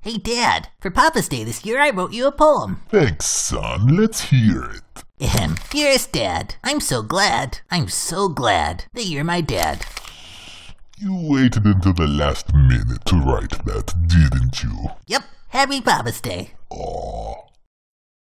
Hey, Dad, for Papa's Day this year, I wrote you a poem. Thanks, son. Let's hear it. Dearest Dad, I'm so glad that you're my dad. You waited until the last minute to write that, didn't you? Yep, happy Papa's Day. Aw.